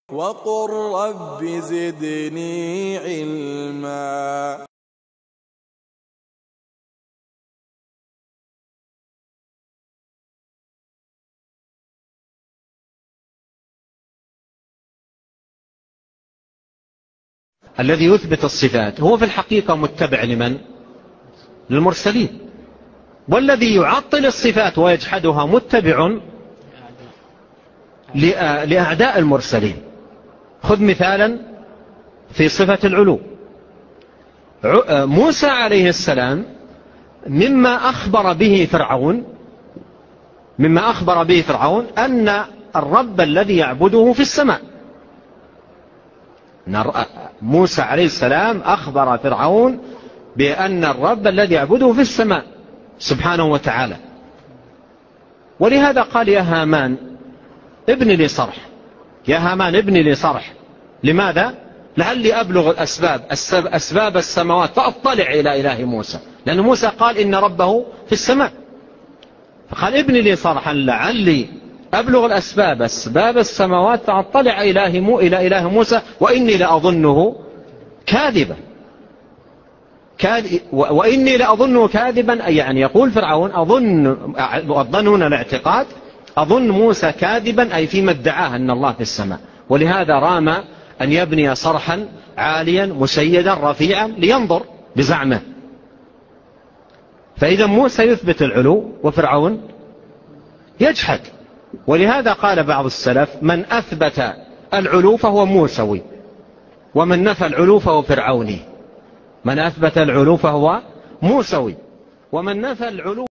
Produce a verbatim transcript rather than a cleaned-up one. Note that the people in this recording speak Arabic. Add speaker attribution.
Speaker 1: وقل رب زدني علما.
Speaker 2: الذي يثبت الصفات هو في الحقيقة متبع لمن؟ للمرسلين. والذي يعطل الصفات ويجحدها متبع لأعداء المرسلين. خذ مثالا في صفة العلو. موسى عليه السلام مما أخبر به فرعون مما أخبر به فرعون أن الرب الذي يعبده في السماء. موسى عليه السلام أخبر فرعون بأن الرب الذي يعبده في السماء سبحانه وتعالى. ولهذا قال يا هامان ابن لي صرح يا هامان ابن لي صرح. لماذا؟ لعلي أبلغ الأسباب أسباب السماوات فأطلع إلى إله موسى، لأن موسى قال إن ربه في السماء، فقال ابن لي صرحا لعلي أبلغ الأسباب أسباب السماوات فأطلع إله إلى إله موسى وإني لأظنه كاذبا. وإني لأظنه كاذبا، يعني يقول فرعون أظن الظنون الاعتقاد أظن موسى كاذبا، أي فيما ادعاه أن الله في السماء. ولهذا رام أن يبني صرحا عاليا مسيدا رفيعا لينظر بزعمه. فإذا موسى يثبت العلو وفرعون يجحد. ولهذا قال بعض السلف من أثبت العلو فهو موسوي، ومن نفى العلو فهو فرعوني. من أثبت العلو فهو موسوي، ومن نفى العلو